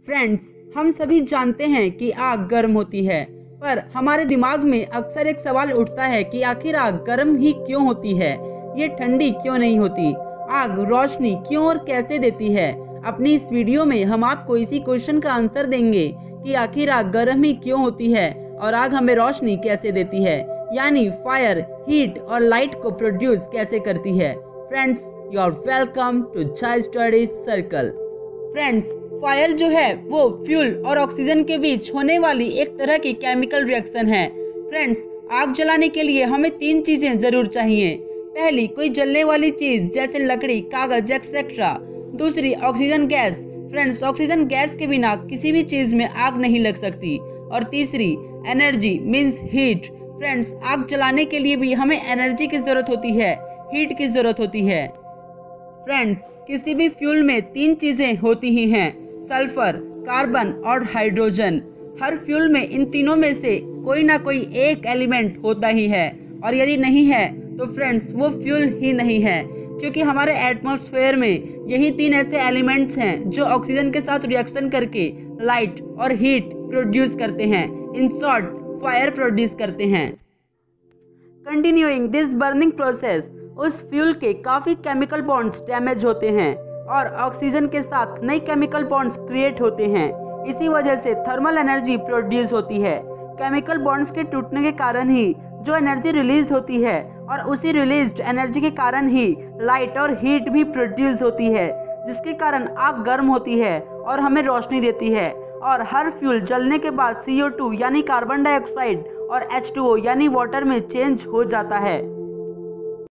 Friends, हम सभी जानते हैं कि आग गर्म होती है, पर हमारे दिमाग में अक्सर एक सवाल उठता है कि आखिर आग गर्म ही क्यों होती है, ये ठंडी क्यों नहीं होती। आग रोशनी क्यों और कैसे देती है। अपनी इस वीडियो में हम आपको इसी क्वेश्चन का आंसर देंगे कि आखिर आग गर्म ही क्यों होती है और आग हमें रोशनी कैसे देती है, यानी फायर, हीट और लाइट को प्रोड्यूस कैसे करती है। Friends, you are welcome to Chai studies circle. Friends, fire जो है वो फ्यूल और ऑक्सीजन के बीच होने वाली एक तरह की केमिकल रिएक्शन है। फ्रेंड्स, आग जलाने के लिए हमें 3 चीजें जरूर चाहिए। पहली, कोई जलने वाली चीज जैसे लकड़ी, कागज एक्सेट्रा। दूसरी, oxygen gas. Friends, oxygen gas के बिना किसी भी चीज में आग नहीं लग सकती। और तीसरी, एनर्जी मीन्स हीट। फ्रेंड्स, आग जलाने के लिए भी हमें एनर्जी की जरूरत होती है, हीट की जरूरत होती है। फ्रेंड्स, किसी भी फ्यूल में 3 चीजें होती ही हैं, सल्फर, कार्बन और हाइड्रोजन। हर फ्यूल में इन तीनों में से कोई ना कोई एक एलिमेंट होता ही है, और यदि नहीं है तो फ्रेंड्स वो फ्यूल ही नहीं है, क्योंकि हमारे एटमॉस्फेयर में यही 3 ऐसे एलिमेंट्स हैं जो ऑक्सीजन के साथ रिएक्शन करके लाइट और हीट प्रोड्यूस करते हैं। इन शॉर्ट, फायर प्रोड्यूस करते हैं। कंटिन्यूइंग दिस बर्निंग प्रोसेस, उस फ्यूल के काफी केमिकल बॉन्ड्स डैमेज होते हैं और ऑक्सीजन के साथ नए केमिकल बॉन्ड्स क्रिएट होते हैं। इसी वजह से थर्मल एनर्जी प्रोड्यूस होती है। केमिकल बॉन्ड्स के टूटने के कारण ही जो एनर्जी रिलीज होती है, और उसी रिलीज्ड एनर्जी के कारण ही लाइट और हीट भी प्रोड्यूस होती है, जिसके कारण आग गर्म होती है और हमें रोशनी देती है। और हर फ्यूल जलने के बाद CO2 यानी कार्बन डाइऑक्साइड और H2O यानी वाटर में चेंज हो जाता है।